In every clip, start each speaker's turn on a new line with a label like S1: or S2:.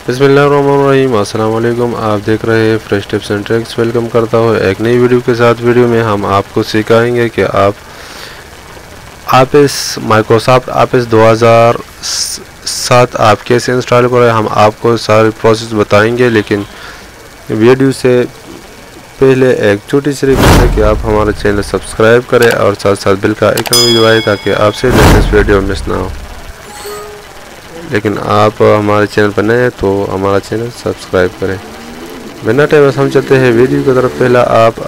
S1: बिस्मिल्लाहिर्रहमानिर्रहीम, अस्सलाम वालेकुम। आप देख रहे हैं fresh tips and tricks. Welcome करता हूँ एक नई वीडियो के साथ। वीडियो में हम आपको सिखाएंगे कि आप इस माइक्रोसॉफ्ट ऑफिस 2007 आप कैसे इंस्टॉल करें। हम आपको सारे प्रोसेस बताएंगे, लेकिन वीडियो से पहले एक छोटी सी रिक्वेस्ट है कि आप हमारा चैनल सब्सक्राइब करें और साथ साथ बेल का आइकन भी दबाएं ताकि आपसे लेटेस्ट वीडियो मिस ना हो। लेकिन आप हमारे चैनल पर नए हैं तो हमारा चैनल सब्सक्राइब करें। बिना टाइम हम चलते हैं वीडियो की तरफ। पहला आप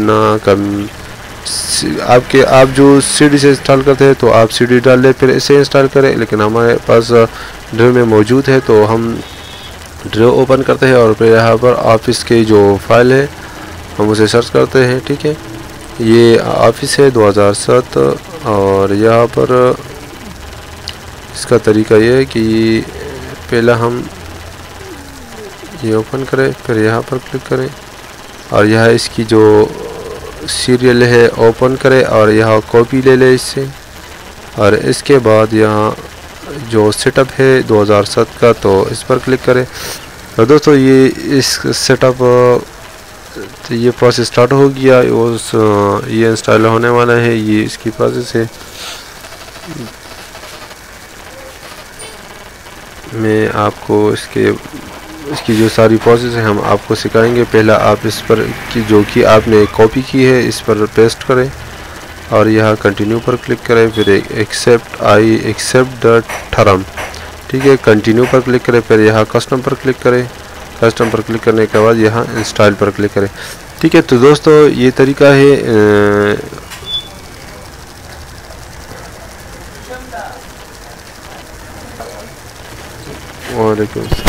S1: आप जो सीडी से इंस्टॉल करते हैं तो आप सीडी डाल लें, फिर इसे इंस्टॉल करें। लेकिन हमारे पास ड्राइव में मौजूद है तो हम ड्राइव ओपन करते हैं और फिर यहाँ पर ऑफिस की जो फाइल है हम उसे सर्च करते हैं। ठीक है, ये ऑफिस है 2007 और यहाँ पर इसका तरीका ये है कि पहला हम ये ओपन करें, फिर यहाँ पर क्लिक करें और यहाँ इसकी जो सीरियल है ओपन करें और यहाँ कॉपी ले लें इससे। और इसके बाद यहाँ जो सेटअप है 2007 का तो इस पर क्लिक करें। और दोस्तों ये इस सेटअप तो ये प्रोसेस स्टार्ट हो गया। ये इंस्टॉल होने वाला है, ये इसकी प्रोसेस है। मैं आपको इसकी जो सारी प्रोसेस है हम आपको सिखाएंगे। पहला आप इस पर जो कि आपने कॉपी की है इस पर पेस्ट करें और यहाँ कंटिन्यू पर क्लिक करें, फिर एक्सेप्ट द टर्म। ठीक है, कंटिन्यू पर क्लिक करें, फिर यहाँ कस्टम पर क्लिक करें। कस्टम पर क्लिक करने के बाद यहाँ इंस्टॉल पर क्लिक करें। ठीक है, तो दोस्तों ये तरीका है। वालेकुम।